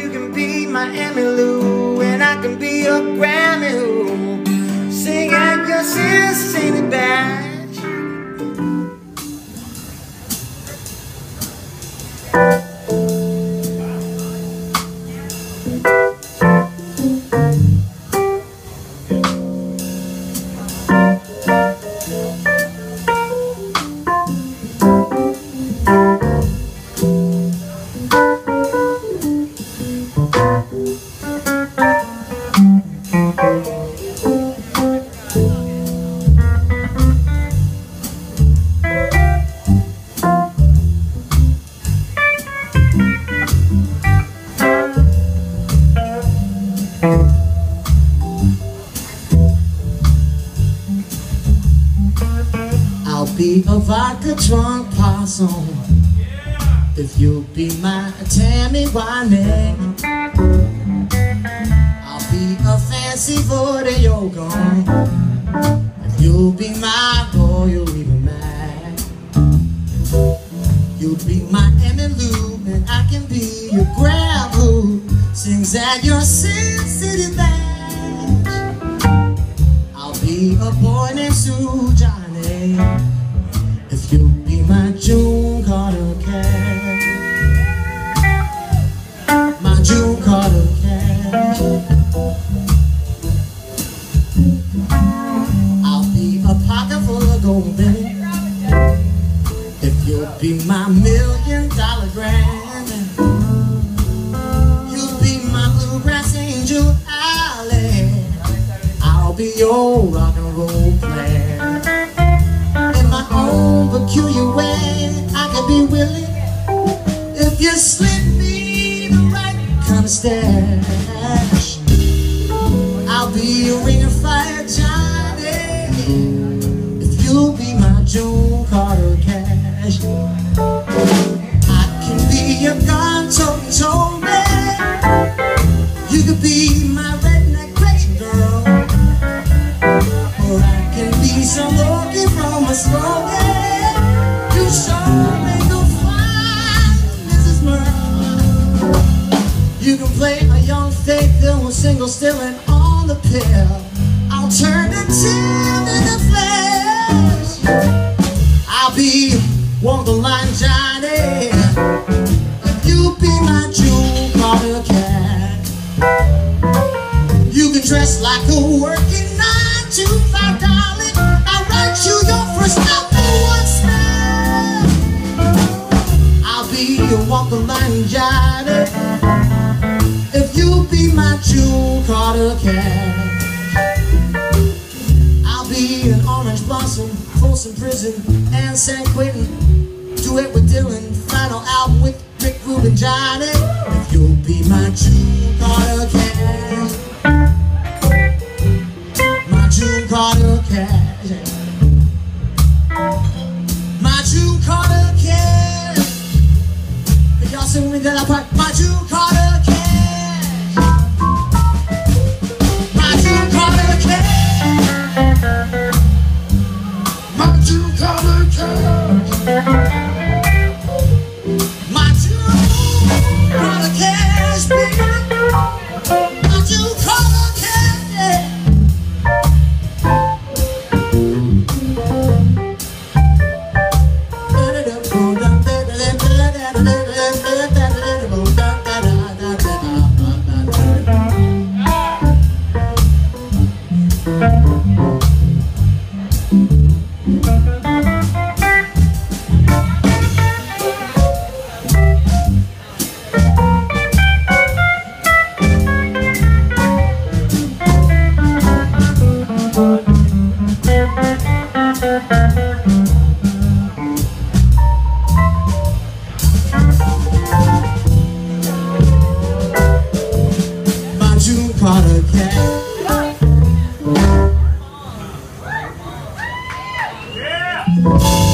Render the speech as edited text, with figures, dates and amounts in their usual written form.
can be my Emmylou, and I can be your Grammy who sing at your Cincinnati badge. Be a vodka drunk possum, if you'll be my Tammy Wynette. I'll be a fancy vodka Yoakum, if you'll be my royal Reba Mac. You'll be my Emmylou, and I can be your grab who sings at your Cincinnati badge. I'll be a boy named Sue Johnny, if you'll be my June Carter cat. My June Carter cat. I'll be a pocket full of gold, Vinny, if you'll be my $1 million grand. You'll be my bluegrass angel alley. I'll be your rock and roll player. My own peculiar way, I can be Willie, if you slip me the right kind of stash. I'll be a ring of fire Johnny, if you'll be my June Carter cash. I can be your gun-toting Toby, you could be my redneck Gretchen girl, or I can be some Yoakum from a slogan. You sure make a fine Mrs. Merle. You can play a young faith that was single still and on the pill. I'll turn the tin into flesh. I'll be Wonderland Johnny, if you be my June Carter cat. You can dress like a working 9-to-5 darling. I'll write you your first #1 smash. I'll be your Wonderland Johnny, if you be my June Carter cat. I'll be an orange blossom, Folsom Prison, and San Quentin. Duet with Dylan, final album with Rick Rubin Johnny, if you'll be my June Carter cat. My June Carter cat. My June Carter cat. If y'all sing with me, then I'll part. My June Carter cat. My June Carter cat. My June Carter cat. My June Carter cat, baby. My June Carter cat, yeah. Yeah!